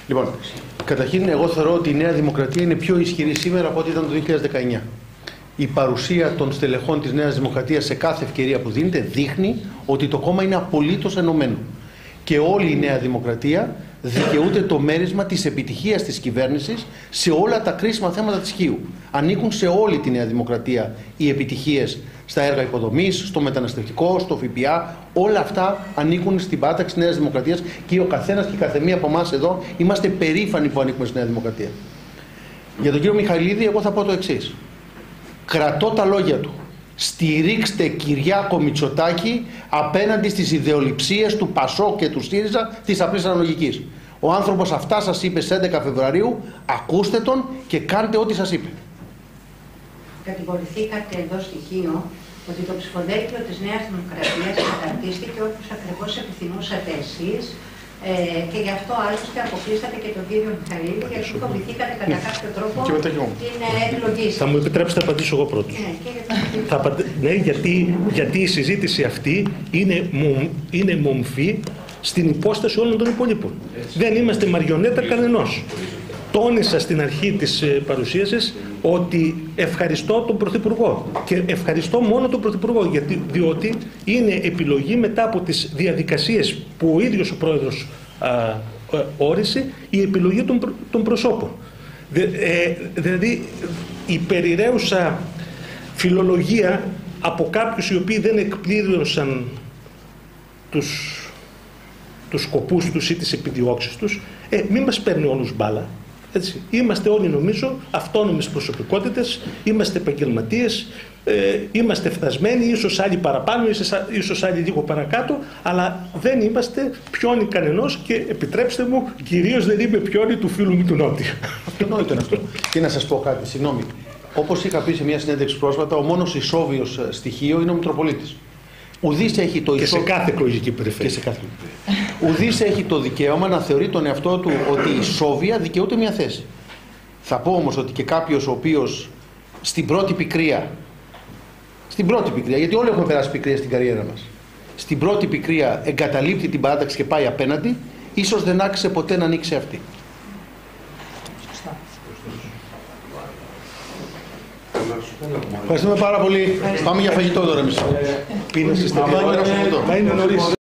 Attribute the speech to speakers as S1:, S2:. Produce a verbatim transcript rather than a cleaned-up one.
S1: Λοιπόν, καταρχήν, εγώ θεωρώ ότι η Νέα Δημοκρατία είναι πιο ισχυρή σήμερα από ό,τι ήταν το δύο χιλιάδες δεκαεννιά. Η παρουσία των στελεχών της Νέας Δημοκρατίας σε κάθε ευκαιρία που δίνεται δείχνει ότι το κόμμα είναι απολύτως ενωμένο. Και όλη η Νέα Δημοκρατία δικαιούται το μέρισμα της επιτυχίας της κυβέρνησης σε όλα τα κρίσιμα θέματα της Χίου. Ανήκουν σε όλη τη Νέα Δημοκρατία οι επιτυχίες στα έργα υποδομής, στο μεταναστευτικό, στο ΦΠΑ. Όλα αυτά ανήκουν στην πάταξη της Νέας Δημοκρατίας και ο καθένας και η καθεμία από εμάς εδώ είμαστε περήφανοι που ανήκουμε στη Νέα Δημοκρατία. Για τον κύριο Μιχαηλίδη, εγώ θα πω το εξής. Κρατώ τα λόγια του. Στηρίξτε Κυριάκο Μητσοτάκη απέναντι στις ιδεολειψίες του ΠΑΣΟΚ και του ΣΥΡΙΖΑ της απλής αναλογικής. Ο άνθρωπος αυτά σας είπε στις έντεκα Φεβρουαρίου, ακούστε τον και κάντε ό,τι σας είπε.
S2: Κατηγορηθήκατε εδώ στοιχείο ότι το ψηφοδέλτιο της Νέας Δημοκρατίας καταρτίστηκε όπως ακριβώς επιθυμούσατε εσείς ε, και γι' αυτό άλλωστε αποκλείσατε και τον κύριο Μιχαηλίδη, γιατί φοβηθήκατε κατά κάποιο τρόπο την εκλογή σας.
S3: Θα μου επιτρέψετε να απαντήσω εγώ πρώτος.
S2: Ναι, και για
S3: Θα απαντε... ναι γιατί, γιατί η συζήτηση αυτή είναι, μομ, είναι μομφή στην υπόσταση όλων των υπολείπων. Δεν είμαστε μαριονέτα κανενός. Τόνισα στην αρχή της παρουσίασης ότι ευχαριστώ τον Πρωθυπουργό και ευχαριστώ μόνο τον Πρωθυπουργό γιατί, διότι είναι επιλογή μετά από τις διαδικασίες που ο ίδιος ο Πρόεδρος α, α, όρισε η επιλογή των, προ, των προσώπων. Δε, ε, δηλαδή η περιραίουσα φιλολογία από κάποιους οι οποίοι δεν εκπλήρωσαν τους, τους σκοπούς τους ή τις επιδιώξεις τους, ε, μην μας παίρνει όλους μπάλα. Έτσι. Είμαστε όλοι νομίζω αυτόνομες προσωπικότητες, είμαστε επαγγελματίες, ε, είμαστε φτασμένοι, ίσως άλλοι παραπάνω, ίσως άλλοι λίγο παρακάτω, αλλά δεν είμαστε πιόνι κανενός και επιτρέψτε μου, κυρίως δεν είμαι πιόνι του φίλου μου του Νότια.
S1: Αυτονόητο είναι αυτό. Και να σας πω κάτι, συγγνώμη. Όπως είχα πει σε μια συνέντευξη πρόσφατα, ο μόνος ισόβιος στοιχείο είναι ο Μητροπολίτης. Ουδής έχει το
S3: και
S1: ισό...
S3: σε κάθε εκλογική περιφέρεια.
S1: Και σε κάθε... Ουδής έχει το δικαίωμα να θεωρεί τον εαυτό του ότι ισόβια δικαιούται μια θέση. Θα πω όμως ότι και κάποιος ο οποίος στην πρώτη πικρία, στην πρώτη πικρία, γιατί όλοι έχουμε περάσει πικρία στην καριέρα μας, στην πρώτη πικρία εγκαταλείπτει την παράταξη και πάει απέναντι, ίσως δεν άξιζε ποτέ να ανοίξει αυτή. Ευχαριστούμε πάρα πολύ. Πάμε για φαγητό τώρα εμείς.
S3: Πίνες είστε.
S1: Πάμε για φαγητό.